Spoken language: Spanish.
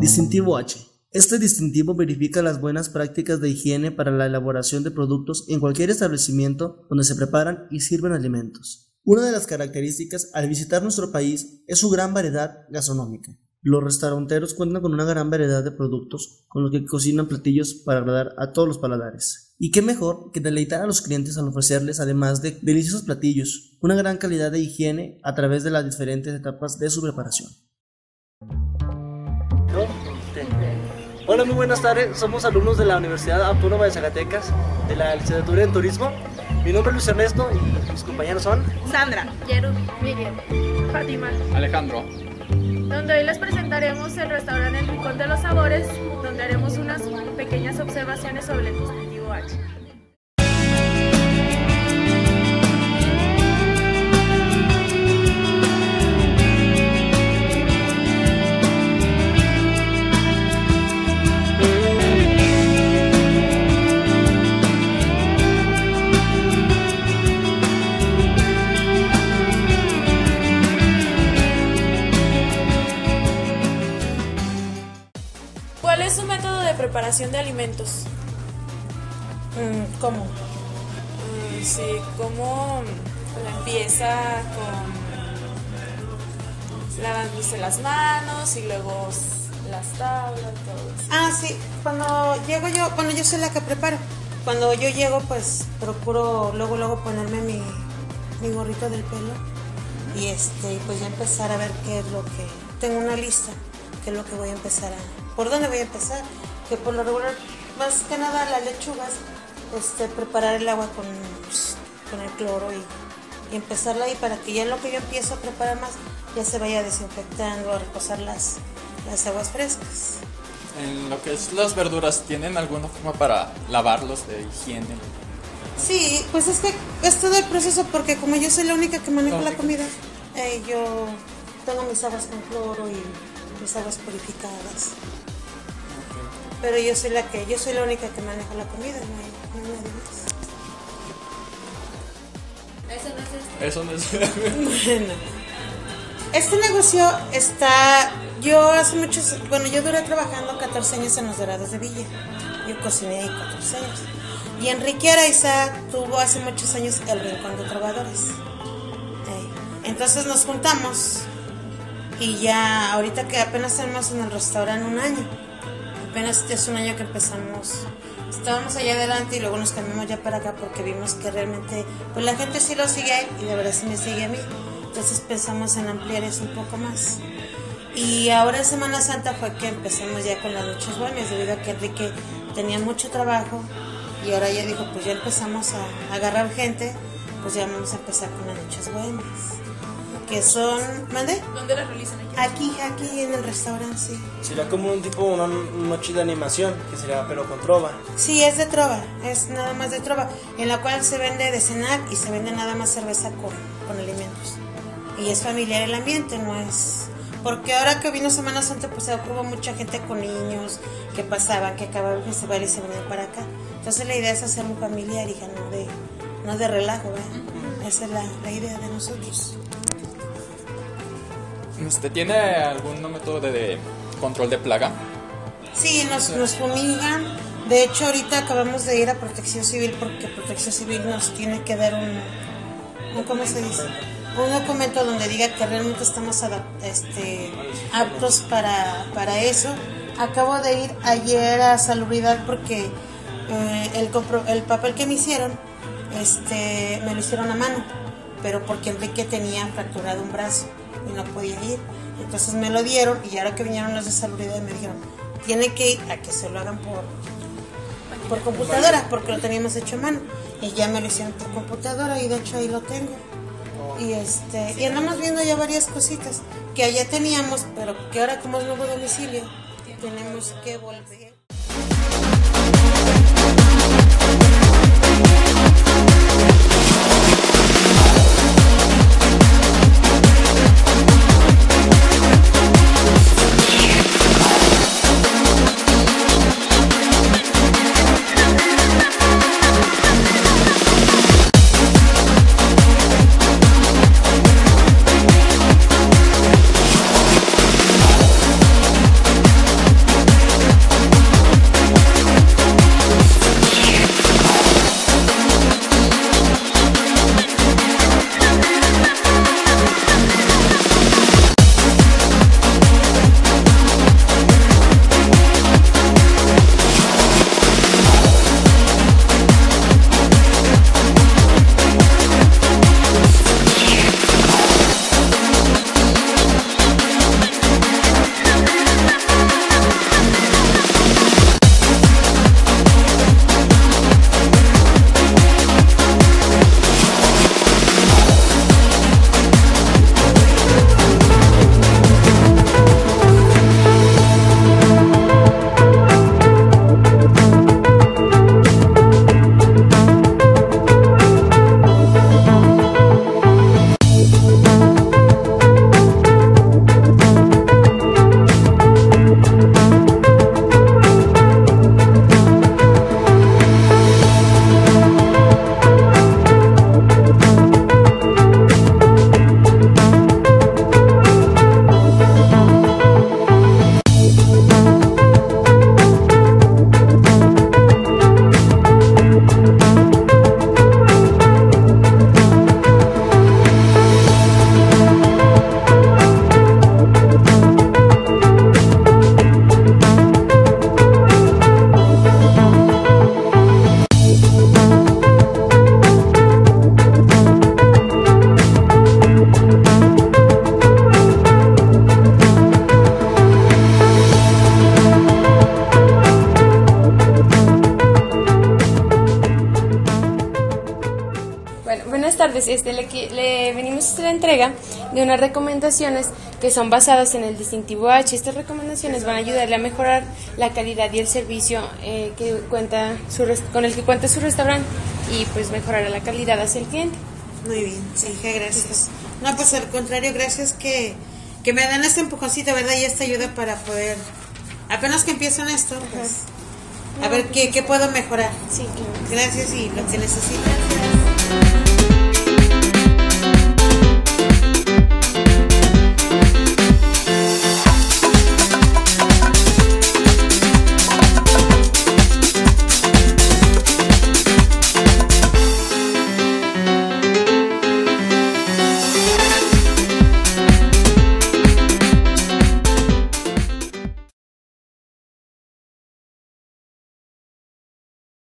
Distintivo H. Este distintivo verifica las buenas prácticas de higiene para la elaboración de productos en cualquier establecimiento donde se preparan y sirven alimentos. Una de las características al visitar nuestro país es su gran variedad gastronómica. Los restauranteros cuentan con una gran variedad de productos con los que cocinan platillos para agradar a todos los paladares. Y qué mejor que deleitar a los clientes al ofrecerles, además de deliciosos platillos, una gran calidad de higiene a través de las diferentes etapas de su preparación. Hola, muy buenas tardes. Somos alumnos de la Universidad Autónoma de Zacatecas, de la licenciatura en Turismo. Mi nombre es Luis Ernesto y mis compañeros son Sandra, Yerub, Miriam, Fátima, Alejandro. Donde hoy les presentaremos el restaurante El Rincón de los Sabores, donde haremos unas pequeñas observaciones sobre el distintivo H. ¿Cuál es su método de preparación de alimentos? ¿Cómo? Sí, ¿cómo empieza con lavándose las manos y luego las tablas, todo eso? Sí, cuando llego yo, yo soy la que preparo. Cuando yo llego, pues procuro luego ponerme mi gorrito del pelo y pues ya empezar a ver qué es lo que... Tengo una lista, qué es lo que voy a empezar ¿Por dónde voy a empezar? Que por lo regular, más que nada las lechugas, preparar el agua con el cloro y empezarla ahí para que ya en lo que yo empiezo a preparar más, ya se vaya desinfectando, a reposar las aguas frescas. En lo que es las verduras, ¿tienen alguna forma para lavarlos de higiene? Sí, pues es que es todo el proceso porque como yo soy la única que manejo la comida, yo tengo mis aguas con cloro y mis aguas purificadas. Pero yo soy la única que maneja la comida, no hay nadie más. Eso no es. Bueno, este negocio yo hace yo duré trabajando 14 años en los Dorados de Villa. Yo cociné ahí 14 años. Y Enrique Araiza tuvo hace muchos años el Rincón de Trovadores. Entonces nos juntamos y ya ahorita que apenas tenemos en el restaurante un año. Apenas es un año que empezamos, estábamos allá adelante y luego nos cambiamos ya para acá porque vimos que realmente, pues la gente sí lo sigue a él y de verdad sí me sigue a mí. Entonces pensamos en ampliar eso un poco más. Y ahora en Semana Santa fue que empezamos ya con las noches bohemias, debido a que Enrique tenía mucho trabajo y ahora ya dijo, pues ya empezamos a agarrar gente, pues ya vamos a empezar con las noches bohemias. Que son, ¿mande? ¿Dónde las realizan aquí? Aquí en el restaurante, sí. Sería como una noche de animación, que sería pero con trova. Sí, es de trova, es nada más de trova, en la cual se vende de cenar y se vende nada más cerveza con alimentos. Y es familiar el ambiente, no es... Porque ahora que vino Semana Santa, pues hubo mucha gente con niños que pasaban, que acababan el festival y se venían para acá. Entonces la idea es hacer un familiar, hija, no de relajo, ¿verdad? Esa es la idea de nosotros. ¿Tiene algún método de control de plaga? Sí, nos fumigan. De hecho, ahorita acabamos de ir a Protección Civil porque Protección Civil nos tiene que dar ¿cómo se dice? Un documento donde diga que realmente estamos aptos para eso. Acabo de ir ayer a Salubridad porque el papel que me hicieron, me lo hicieron a mano, pero porque Enrique tenía fracturado un brazo y no podía ir, entonces me lo dieron y ahora que vinieron los de Salubridad me dijeron, tiene que ir a que se lo hagan por computadora porque lo teníamos hecho a mano y ya me lo hicieron por computadora y de hecho ahí lo tengo y andamos viendo ya varias cositas que allá teníamos pero que ahora como es nuevo domicilio tenemos que volver. tardes. Le venimos a hacer la entrega de unas recomendaciones que son basadas en el distintivo H. Estas recomendaciones van a ayudarle a mejorar la calidad y el servicio con el que cuenta su restaurante y pues mejorar la calidad hacia el cliente. Muy bien, sí, gracias. No, pues al contrario, gracias que me dan este empujoncito, ¿verdad? Y esta ayuda para poder, apenas que empiezo en esto, pues, a ver qué puedo mejorar. Sí, claro. Gracias y lo que necesitas.